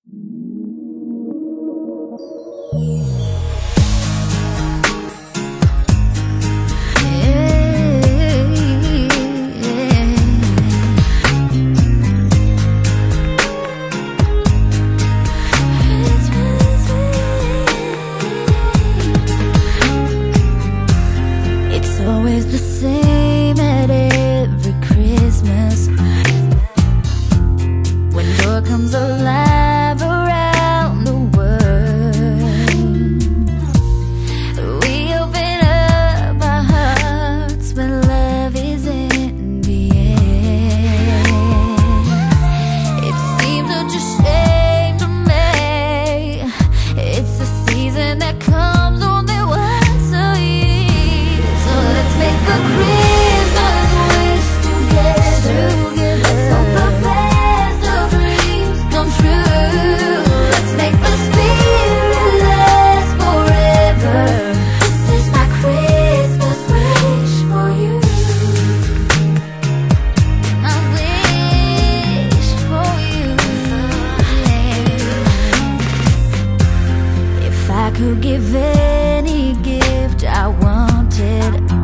Always the same at every Christmas, when joy comes alive around the world. We open up our hearts when love is in the air. It seems such a shame to me, it's a season that comes only once a year. So let's make a Christmas wish together. Let's hope the best of dreams come true. Let's make the spirit last forever. This is my Christmas wish for you. My wish for you. If I could give any gift I wanted,